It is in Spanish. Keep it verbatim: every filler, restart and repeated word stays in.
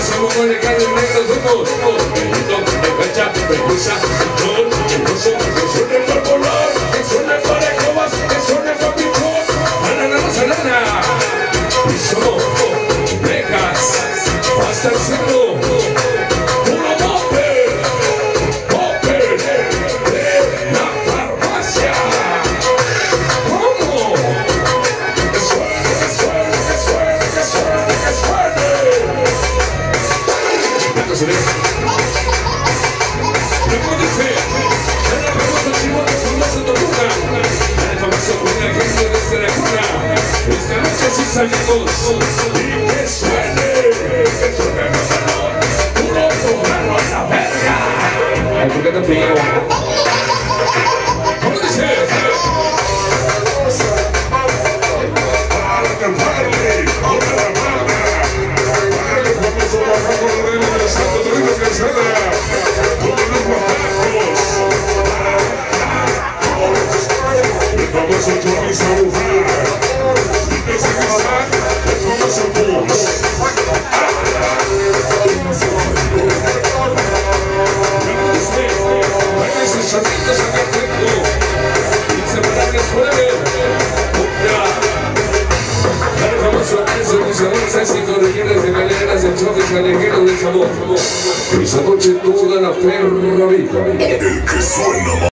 somos con el carro negro, somos Benito, de fecha, precusa, control, no somos que suene para volar, que suene para escobas, que suene para pichón, alana, no salana. Y somos Vegas, hasta el cielo, puro popper, popper de la farmacia. ¿Cómo? Que suene, que suene, que suene, que suene, que suene. Se ve. ¿Cómo dice? En el famoso chivote, famoso Toluca, en el famoso Cuna, gente desde la cuna. Esta noche sí salimos y que suene, que suene el salón, puro porrero a la verga. Ay, ¿por qué tan frío? ¿Cómo dice? Para cantarle, para la banda, para el famoso barranco de los Santo Domingo Calzada, como los guapacos, el famoso chorizo Bufar, y que se guisa, el famoso Bus. ¿Cómo dice? Para esos sonidos a perfecto, inseparables fueron, el famoso Enzo Luciano, éxito de guerras de galeras, de choques callejeros del sabor. Esa noche toda la perra vida. El que suena